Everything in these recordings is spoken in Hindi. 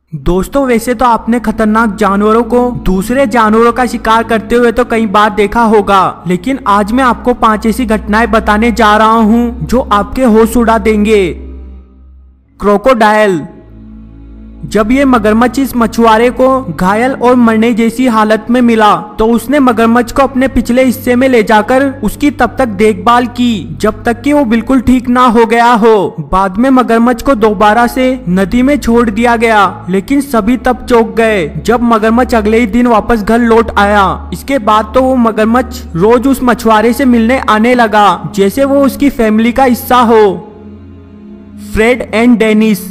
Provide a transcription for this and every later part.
दोस्तों वैसे तो आपने खतरनाक जानवरों को दूसरे जानवरों का शिकार करते हुए तो कई बार देखा होगा, लेकिन आज मैं आपको 5 ऐसी घटनाएं बताने जा रहा हूं जो आपके होश उड़ा देंगे। क्रोकोडाइल। जब ये मगरमच्छ इस मछुआरे को घायल और मरने जैसी हालत में मिला तो उसने मगरमच्छ को अपने पिछले हिस्से में ले जाकर उसकी तब तक देखभाल की जब तक कि वो बिल्कुल ठीक ना हो गया हो। बाद में मगरमच्छ को दोबारा से नदी में छोड़ दिया गया, लेकिन सभी तब चौंक गए जब मगरमच्छ अगले ही दिन वापस घर लौट आया। इसके बाद तो वो मगरमच्छ रोज उस मछुआरे से मिलने आने लगा जैसे वो उसकी फैमिली का हिस्सा हो। Fred and Dennis.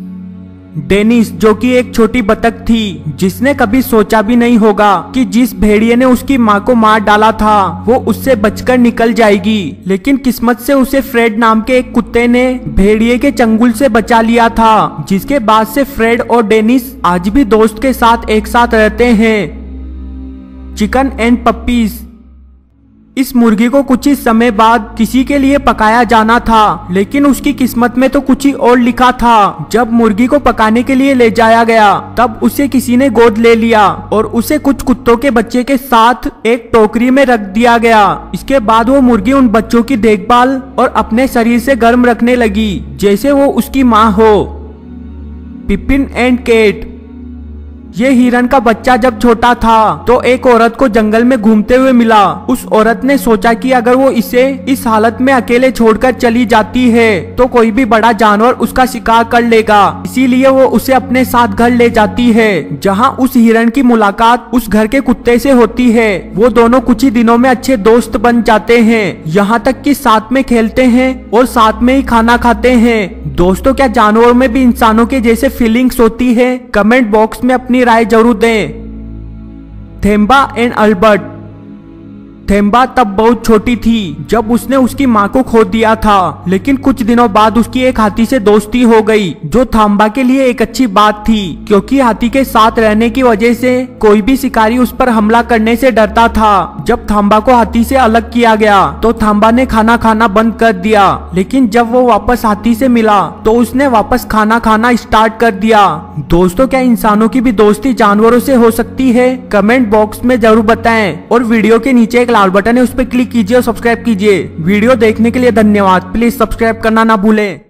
डेनिस जो कि एक छोटी बतख थी जिसने कभी सोचा भी नहीं होगा कि जिस भेड़िए ने उसकी माँ को मार डाला था वो उससे बचकर निकल जाएगी, लेकिन किस्मत से उसे फ्रेड नाम के एक कुत्ते ने भेड़िए के चंगुल से बचा लिया था, जिसके बाद से फ्रेड और डेनिस आज भी दोस्त के साथ एक साथ रहते हैं। Chicken and puppies. इस मुर्गी को कुछ ही समय बाद किसी के लिए पकाया जाना था, लेकिन उसकी किस्मत में तो कुछ ही और लिखा था। जब मुर्गी को पकाने के लिए ले जाया गया तब उसे किसी ने गोद ले लिया और उसे कुछ कुत्तों के बच्चे के साथ एक टोकरी में रख दिया गया। इसके बाद वो मुर्गी उन बच्चों की देखभाल और अपने शरीर से गर्म रखने लगी जैसे वो उसकी माँ हो। Pippin and Kate. ये हिरन का बच्चा जब छोटा था तो एक औरत को जंगल में घूमते हुए मिला। उस औरत ने सोचा कि अगर वो इसे इस हालत में अकेले छोड़कर चली जाती है तो कोई भी बड़ा जानवर उसका शिकार कर लेगा, इसीलिए वो उसे अपने साथ घर ले जाती है, जहां उस हिरन की मुलाकात उस घर के कुत्ते से होती है। वो दोनों कुछ ही दिनों में अच्छे दोस्त बन जाते हैं, यहाँ तक कि साथ में खेलते हैं और साथ में ही खाना खाते हैं। दोस्तों, क्या जानवरों में भी इंसानों के जैसे फीलिंग्स होती है? कमेंट बॉक्स में अपनी राय जरूर दें। थेम्बा एंड अल्बर्ट। थेम्बा तब बहुत छोटी थी जब उसने उसकी माँ को खो दिया था, लेकिन कुछ दिनों बाद उसकी एक हाथी से दोस्ती हो गई, जो थाम्बा के लिए एक अच्छी बात थी, क्योंकि हाथी के साथ रहने की वजह से कोई भी शिकारी उस पर हमला करने से डरता था। जब थाम्बा को हाथी से अलग किया गया तो थाम्बा ने खाना खाना बंद कर दिया, लेकिन जब वो वापस हाथी से मिला तो उसने वापस खाना खाना स्टार्ट कर दिया। दोस्तों, क्या इंसानों की भी दोस्ती जानवरों से हो सकती है? कमेंट बॉक्स में जरूर बताएं और वीडियो के नीचे एक लाल बटन है, उस पर क्लिक कीजिए और सब्सक्राइब कीजिए। वीडियो देखने के लिए धन्यवाद। प्लीज सब्सक्राइब करना ना भूलें।